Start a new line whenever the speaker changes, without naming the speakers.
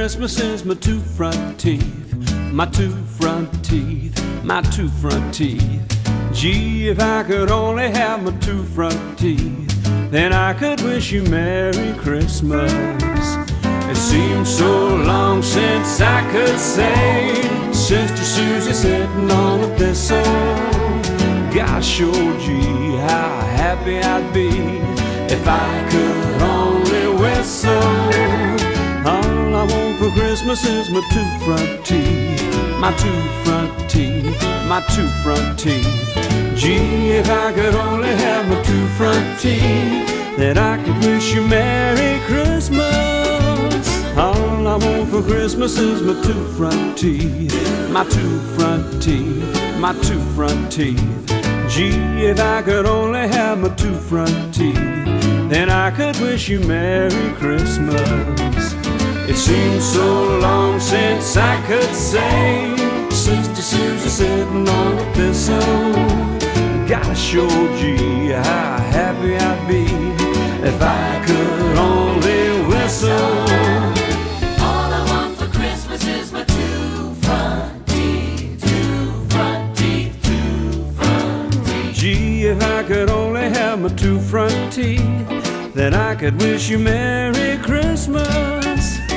Christmas is my two front teeth, my two front teeth, my two front teeth. Gee, if I could only have my two front teeth, then I could wish you Merry Christmas. It seems so long since I could say Sister Susie sitting on a thistle. Gosh, oh gee, how happy I'd be if I could only whistle. All I want for Christmas is my two front teeth, my two front teeth, my two front teeth. Gee, if I could only have my two front teeth, then I could wish you Merry Christmas. All I want for Christmas is my two front teeth, my two front teeth, my two front teeth. Gee, if I could only have my two front teeth, then I could wish you Merry Christmas. It seems so long since I could say Sister Susie sitting on a thistle. Gosh, oh gee, how happy I'd be if I could only whistle.
All I want for Christmas is my two front teeth, two front teeth, two front teeth.
Gee, if I could only have my two front teeth, then I could wish you Merry Christmas.